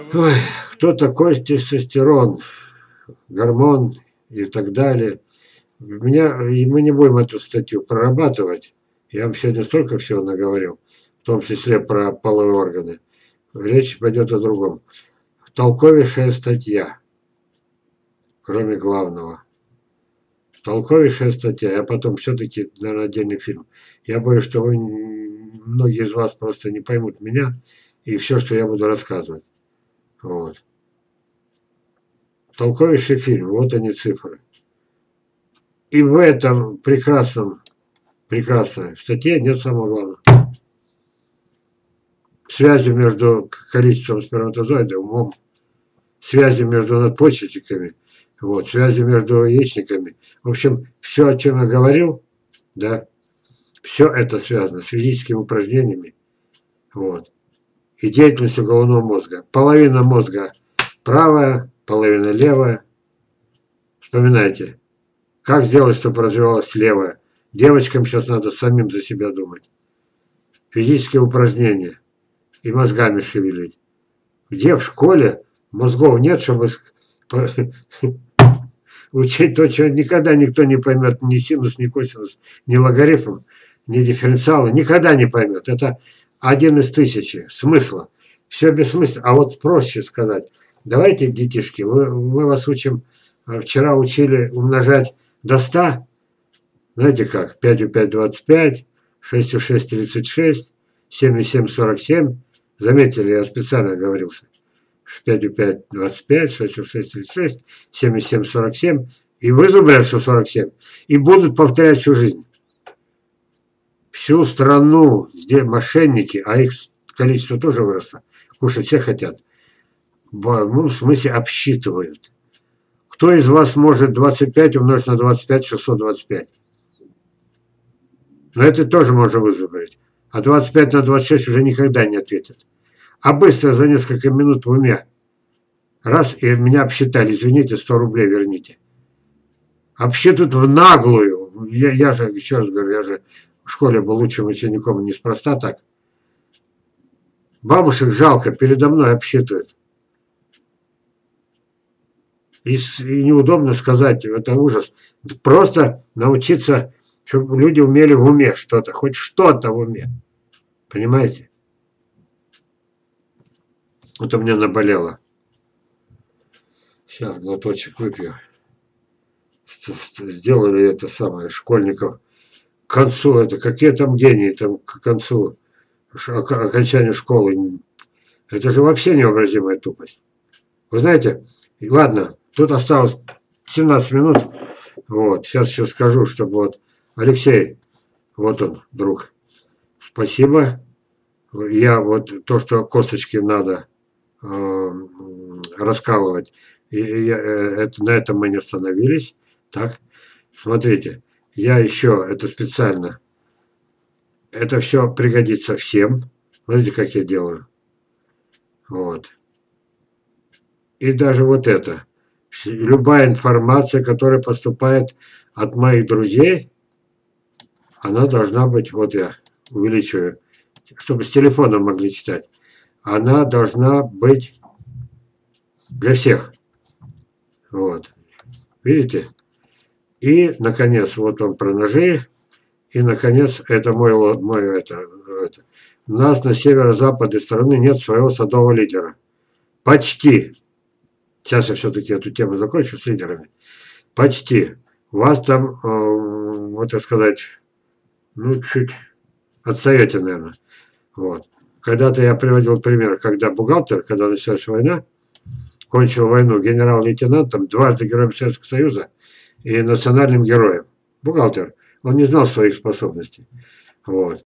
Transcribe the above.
Ой, кто такой тестостерон, гормон и так далее. И мы не будем эту статью прорабатывать. Я вам сегодня столько всего наговорил, в том числе про половые органы. Речь пойдет о другом. Толковейшая статья, кроме главного. Толковейшая статья. Я потом все-таки, наверное, отдельный фильм. Я боюсь, что многие из вас просто не поймут меня и все, что я буду рассказывать. Вот. Толковейший фильм. Вот они цифры. И в этом прекрасной статье нет самого главного. Связи между количеством сперматозоидов, умом, связи между надпочечниками, вот, связи между яичниками. В общем, все, о чем я говорил, да, все это связано с физическими упражнениями, вот, и деятельностью головного мозга. Половина мозга правая, половина левая. Вспоминайте, как сделать, чтобы развивалась левая. Девочкам сейчас надо самим за себя думать. Физические упражнения и мозгами шевелить. Где в школе мозгов нет, чтобы учить то, чего никогда никто не поймет, ни синус, ни косинус, ни логарифм, ни дифференциалы, никогда не поймет. Это один из тысячи смысла. Все бессмысленно. А вот проще сказать. Давайте, детишки, мы вас учим, вчера учили умножать до 100. Знаете как? 5 у 5 – 25, 6 у 6 – 36, 7 у 7 – 47. Заметили, я специально оговорился. 5 у 5 – 25, 6 у 6 – 36, 7 у 7 – 47. И вызубрят, что 47. И будут повторять всю жизнь. Всю страну, где мошенники, а их количество тоже выросло, кушать все хотят, в смысле обсчитывают. Кто из вас может 25 умножить на 25, 625? Но это тоже можно вызубрить. А 25 на 26 уже никогда не ответят. А быстро за несколько минут в уме. Раз, и меня обсчитали. Извините, 100 рублей верните. Обсчитывают в наглую. Я же, еще раз говорю, я же в школе был лучшим учеником неспроста так. Бабушек жалко, передо мной обсчитывают. И неудобно сказать, это ужас. Просто научиться, чтобы люди умели в уме что-то, хоть что-то в уме. Понимаете? Вот у меня наболело. Сейчас глоточек выпью. Сделали это самое, школьников. К концу, это какие там гении, там к концу окончания школы. Это же вообще невообразимая тупость. Вы знаете, ладно, тут осталось 17 минут. Вот, сейчас еще скажу, чтобы вот Алексей, вот он, друг. Спасибо. Я вот то, что косточки надо раскалывать, на этом мы не остановились. Так, смотрите, я еще это специально. Это все пригодится всем. Смотрите, как я делаю. Вот. И даже вот это. Любая информация, которая поступает от моих друзей, она должна быть, вот я увеличиваю, чтобы с телефона могли читать. Она должна быть для всех. Вот. Видите? И, наконец, вот он про ножи. И, наконец, это это. У нас на северо-западной стороны нет своего садового лидера. Почти. Сейчас я все-таки эту тему закончу с лидерами. Почти. У вас там, вот так сказать, ну, чуть отстаете, наверное. Вот. Когда-то я приводил пример, когда бухгалтер, когда началась война, кончил войну генерал-лейтенантом, дважды Героем Советского Союза и национальным героем. Бухгалтер. Он не знал своих способностей. Вот.